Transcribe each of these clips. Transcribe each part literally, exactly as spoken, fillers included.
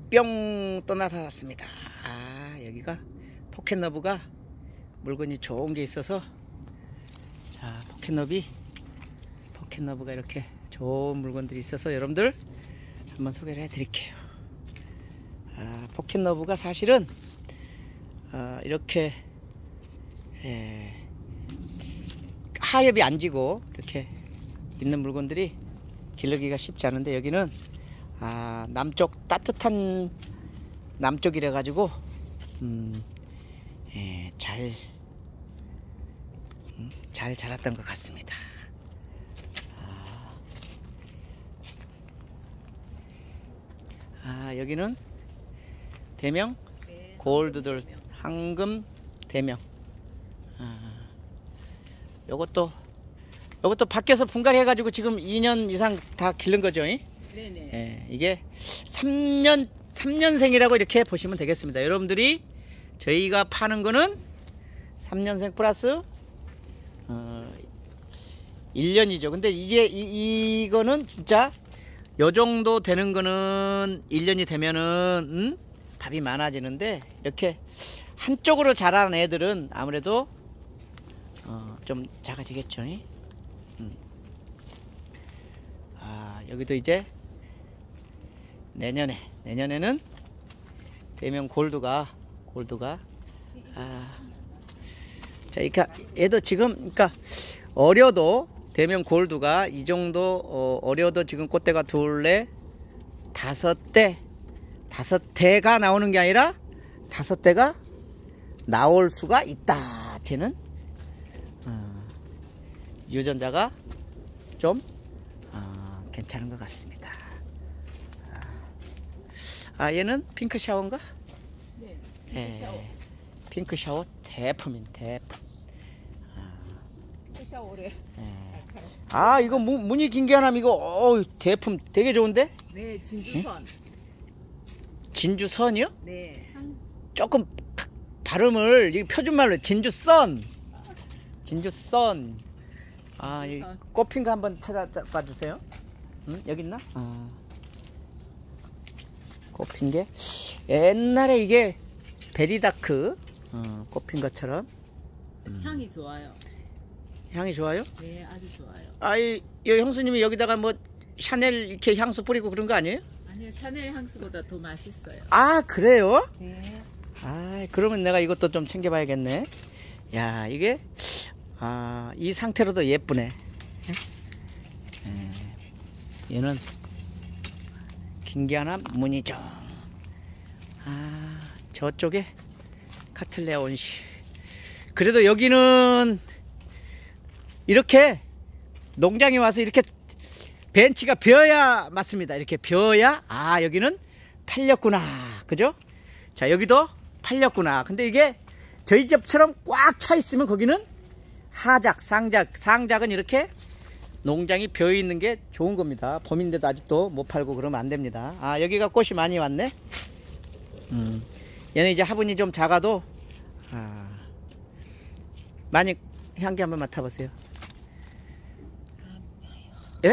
뿅 떠나살았습니다. 아, 여기가 포켓너브가 물건이 좋은 게 있어서, 자, 포켓너비 포켓너브가 이렇게 좋은 물건들이 있어서 여러분들 한번 소개를 해 드릴게요. 아, 포켓너브가 사실은 아, 이렇게 에, 하엽이 안 지고 이렇게 있는 물건들이 기르기가 쉽지 않은데, 여기는 아, 남쪽 따뜻한 남쪽이라 가지고 음, 예, 잘, 음, 잘 자랐던 것 같습니다. 아, 아, 여기는 대명 네, 골드돌 황금 대명. 아, 요것도 요것도 밖에서 분갈이 해가지고 지금 이 년 이상 다 기른 거죠? 이? 네네. 예, 이게 삼 년 삼 년생이라고 이렇게 보시면 되겠습니다. 여러분들이 저희가 파는 거는 삼 년생 플러스 어, 일 년이죠. 근데 이제 이, 이거는 진짜 요 정도 되는 거는 일 년이 되면은 음? 밥이 많아지는데, 이렇게 한쪽으로 자라는 애들은 아무래도 어, 좀 작아지겠죠. 음. 아, 여기도 이제 내년에 내년에는 대명 골드가 골드가 아, 자, 그러니까 얘도 지금 그러니까 어려도 대명 골드가 이 정도 어, 어려도 지금 꽃대가 둘레 다섯 대 다섯 대가 나오는 게 아니라 다섯 대가 나올 수가 있다. 쟤는 어, 유전자가 좀 어, 괜찮은 것 같습니다. 아, 얘는 핑크 샤워인가? 네. 예, 샤워. 핑크 샤워 대품인 대품. 아, 샤워래. 예. 아, 이거 무, 무늬 긴 게 하나 이거 어 대품 되게 좋은데? 네, 진주선. 진주선이요? 네. 조금 발음을 이 표준말로 진주선. 진주선. 아, 이 꽃핀 거 한번 찾아봐 주세요. 응? 여기 있나? 아. 꽃핀 게 옛날에 이게 베리다크 어, 꽃핀 것처럼 음. 향이 좋아요. 향이 좋아요? 네, 아주 좋아요. 아이, 이 형수님이 여기다가 뭐 샤넬 이렇게 향수 뿌리고 그런 거 아니에요? 아니요, 샤넬 향수보다 더 맛있어요. 아, 그래요? 네. 아, 그러면 내가 이것도 좀 챙겨봐야겠네. 야, 이게 아, 이 상태로도 예쁘네. 에, 얘는 긴기아나 무늬종. 아, 저쪽에 카틀레아 온시. 그래도 여기는 이렇게 농장에 와서 이렇게 벤치가 비어야 맞습니다. 이렇게 비어야 아, 여기는 팔렸구나. 그죠? 자, 여기도 팔렸구나. 근데 이게 저희 집처럼 꽉 차 있으면 거기는 하작, 상작, 상작은 이렇게 농장이 비어 있는 게 좋은 겁니다. 봄인데도 아직도 못 팔고 그러면 안 됩니다. 아, 여기가 꽃이 많이 왔네. 음, 얘는 이제 화분이 좀 작아도 아, 많이 향기 한번 맡아보세요. 예?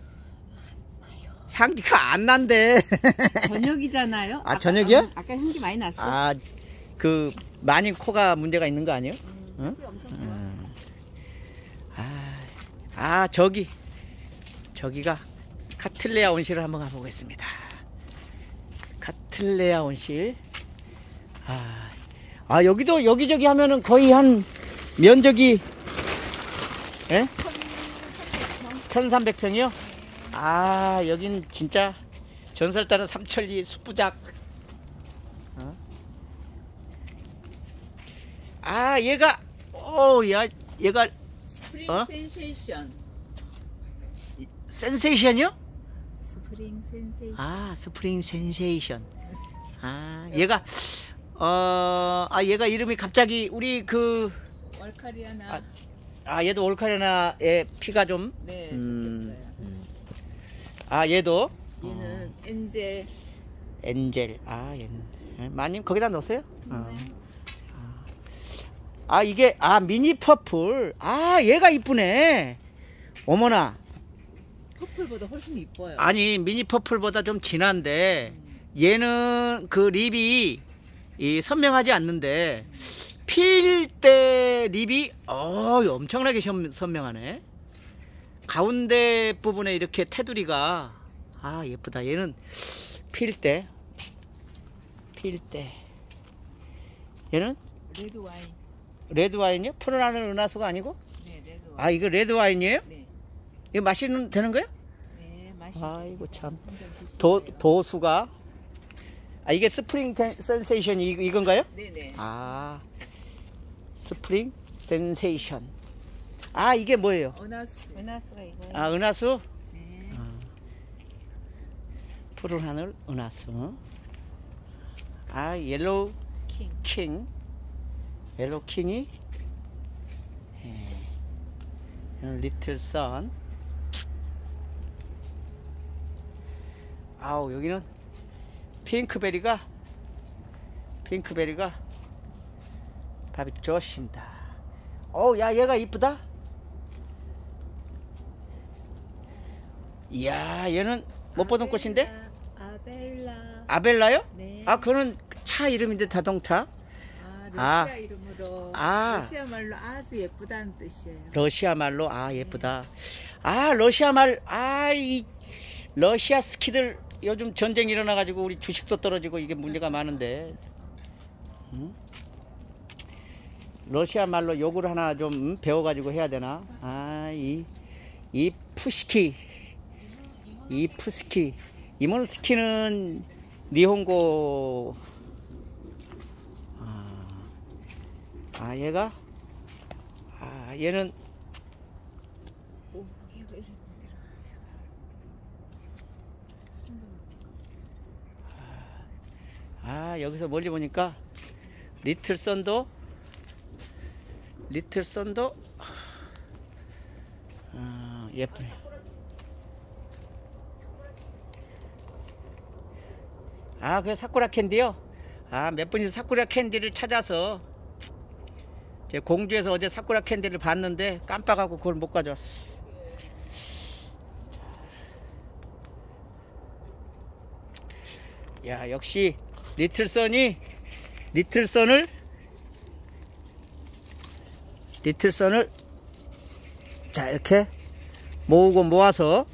향기가 안 난대. 저녁이잖아요. 아, 저녁이요? 어, 아까 향기 많이 났어. 아, 그 많이 코가 문제가 있는 거 아니에요? 음, 응? 엄청 좋아. 음. 아, 아, 저기 저기가 카틀레아 온실을 한번 가보겠습니다. 카틀레아 온실. 아, 아, 여기도 여기저기 하면은 거의 한 면적이 예? 천삼백 평이요? 아, 여긴 진짜 전설 따른 삼천리 숲부작. 어? 아, 얘가 오, 야, 얘가 스프링 어? 센세이션. 센세이션이요? 스프링 센세이션. 아, 스프링 센세이션. 아, 얘가 어, 아, 얘가 이름이 갑자기 우리 그 월카리아나. 아, 아, 얘도 올카리나의 피가 좀 네, 음, 섞였어요. 음. 아, 얘도 얘는 어, 엔젤. 엔젤. 아, 얘는 마님 거기다 넣었어요? 어. 네. 아, 이게 아, 미니 퍼플. 아, 얘가 이쁘네. 어머나. 퍼플보다 훨씬 이뻐요. 아니, 미니 퍼플보다 좀 진한데 얘는 그 립이 이 선명하지 않는데 필 때 립이 어 엄청나게 선- 선명하네. 가운데 부분에 이렇게 테두리가 아 예쁘다. 얘는 필 때 필 때 얘는 레드 와인. 레드 와인이요? 푸른 하늘 은하수가 아니고? 네, 레드 와인. 아 이거 레드 와인이에요? 네. 이거 마시면 되는 거예요? 네, 맛이. 아이고 참 도, 도수가 아 이게 스프링 텐- 센세이션이 이- 이건가요? 네, 네. 아 스프링 센세이션. 아 이게 뭐예요? 은하수. 은하수가 이거. 아 은하수? 네. 아, 푸른 하늘 은하수. 아 옐로우 킹. 킹. 옐로우 킹이 예. 리틀 선. 아우 여기는 핑크베리가 핑크베리가 밥이 좋습니다. 어우 야 얘가 이쁘다. 이야 얘는 못 보던 꽃인데 아벨라. 아벨라요? 네. 아 그거는 차 이름인데 자동차. 아, 러시아 아. 이름으로. 아. 러시아 말로 아주 예쁘다는 뜻이에요. 러시아 말로 아 예쁘다. 아 러시아 말 아 이 러시아 스키들 요즘 전쟁 일어나 가지고 우리 주식도 떨어지고 이게 문제가 많은데 응? 러시아 말로 욕을 하나 좀 배워 가지고 해야 되나? 아 이 이 푸시키 이 푸스키 이모는 스키는 니혼고 아, 아 얘가 아 얘는 오, 얘가 이렇게 아 여기서 멀리 보니까 리틀 선도 리틀 선도 아, 예쁘네. 아 그 사쿠라 캔디요. 아 몇 분이서 사쿠라 캔디를 찾아서 제 공주에서 어제 사쿠라 캔디를 봤는데 깜빡하고 그걸 못 가져왔어. 야 역시 리틀선이 리틀선을 리틀선을 자 이렇게 모으고 모아서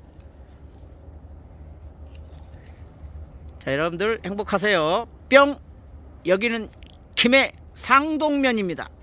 자 여러분들 행복하세요. 뿅. 여기는 김해 상동면입니다.